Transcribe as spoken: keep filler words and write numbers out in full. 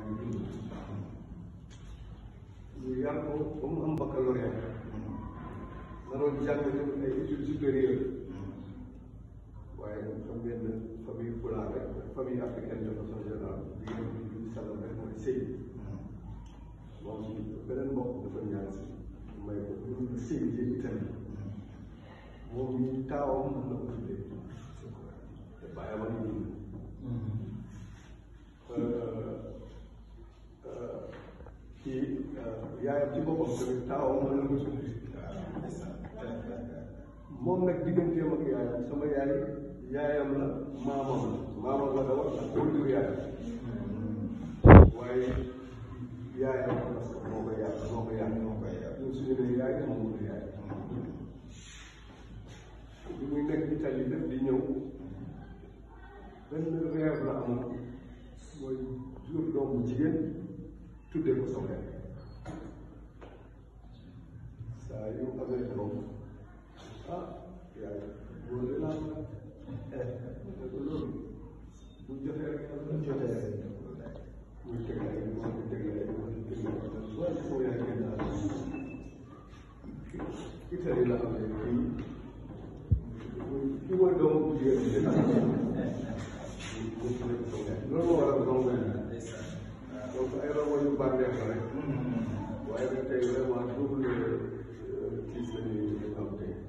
ngi dund ñu yar ko ba mu am baccalauréat naroon jàng tamit ay études supérieures waaye xam ngeen ne famille pulaar rek famille africaine de façon générale bi ngeen di salam rek mooy sëy moom beneen mbokk dafa ñaan si may ko ñu sëy ci Italie moom ñu taawam mën na ko tuddee te bàyyam ak ñu kii yaayam ci boppam tamit taawam mën na ko tuddee moom nag digganteem ak yaayam sama yaay yaayam la maamam la maamam la da wax sax boo jur yaayam waaye yaayam parce que moo ko yàq moo ko yàq moo koy yàq ñun suñu nee yaay moom mu yaay bi muy nekk Italie def di ñëw benn rêve la amoon mooy jur doom bu jigéen tuddee ko sama yaay saa yu amee doom ah yaay góor de laa ne ko loolu bu jotee rek bu jotee rek muy tegle rek moo ko tegle rek moo ko tegle rek waaye sama yaay kenn daal Italie la amee kii kii mooy doomu bu jigéen loolu moo waral doomu donc ay rajo yu bànneex la rek waaye nag tey vraiment double kii la ñuy am tey